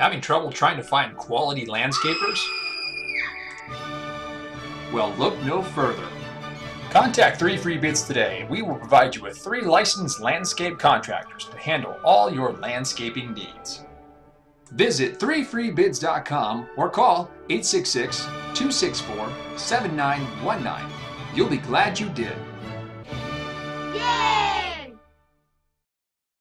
Having trouble trying to find quality landscapers? Well, look no further. Contact 3 Free Bids today and we will provide you with 3 licensed landscape contractors to handle all your landscaping needs. Visit 3freebids.com or call 866-264-7919. You'll be glad you did. Yay!